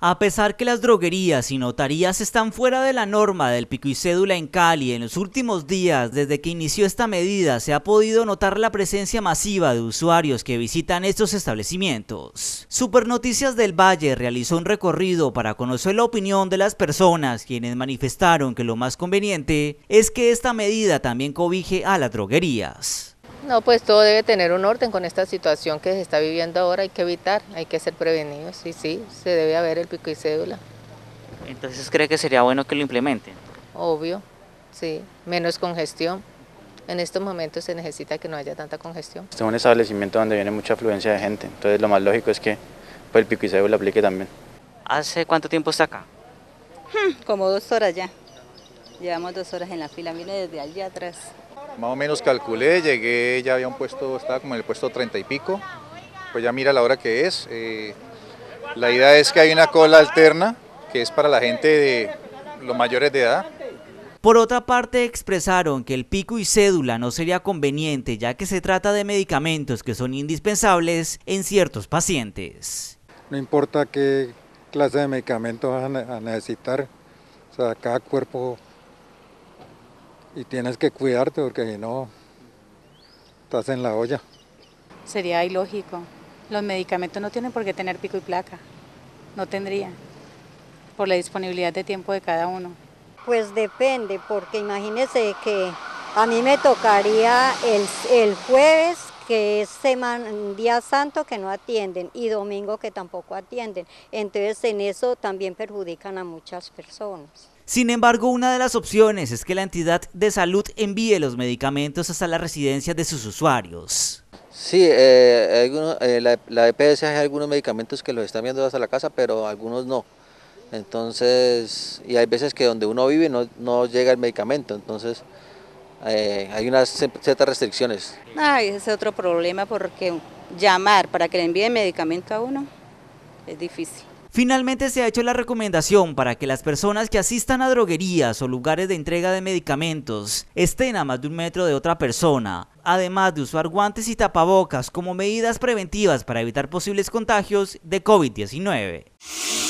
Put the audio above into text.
A pesar que las droguerías y notarías están fuera de la norma del pico y cédula en Cali, en los últimos días, desde que inició esta medida, se ha podido notar la presencia masiva de usuarios que visitan estos establecimientos. Super Noticias del Valle realizó un recorrido para conocer la opinión de las personas, quienes manifestaron que lo más conveniente es que esta medida también cobije a las droguerías. No, pues todo debe tener un orden con esta situación que se está viviendo ahora, hay que evitar, hay que ser prevenidos, y sí, se debe haber el pico y cédula. Entonces, ¿cree que sería bueno que lo implementen? Obvio, sí, menos congestión. En estos momentos se necesita que no haya tanta congestión. Este es un establecimiento donde viene mucha afluencia de gente, entonces lo más lógico es que pues, el pico y cédula aplique también. ¿Hace cuánto tiempo está acá? Como 2 horas ya. Llevamos 2 horas en la fila, viene desde allá atrás. Más o menos calculé, llegué, ya había un puesto, estaba como en el puesto 30 y pico, pues ya mira la hora que es. La idea es que hay una cola alterna, que es para la gente de los mayores de edad. Por otra parte, expresaron que el pico y cédula no sería conveniente, ya que se trata de medicamentos que son indispensables en ciertos pacientes. No importa qué clase de medicamentos vas a necesitar, o sea, cada cuerpo, y tienes que cuidarte porque si no, estás en la olla. Sería ilógico. Los medicamentos no tienen por qué tener pico y placa. No tendrían, por la disponibilidad de tiempo de cada uno. Pues depende, porque imagínese que a mí me tocaría el jueves, que es día santo, que no atienden, y domingo que tampoco atienden. Entonces en eso también perjudican a muchas personas. Sin embargo, una de las opciones es que la entidad de salud envíe los medicamentos hasta las residencias de sus usuarios. Sí, la EPS hay algunos medicamentos que los están viendo hasta la casa, pero algunos no. Entonces, y hay veces que donde uno vive no llega el medicamento, entonces hay unas ciertas restricciones. Ay, ese es otro problema, porque llamar para que le envíen medicamento a uno es difícil. Finalmente se ha hecho la recomendación para que las personas que asistan a droguerías o lugares de entrega de medicamentos estén a más de 1 metro de otra persona, además de usar guantes y tapabocas como medidas preventivas para evitar posibles contagios de COVID-19.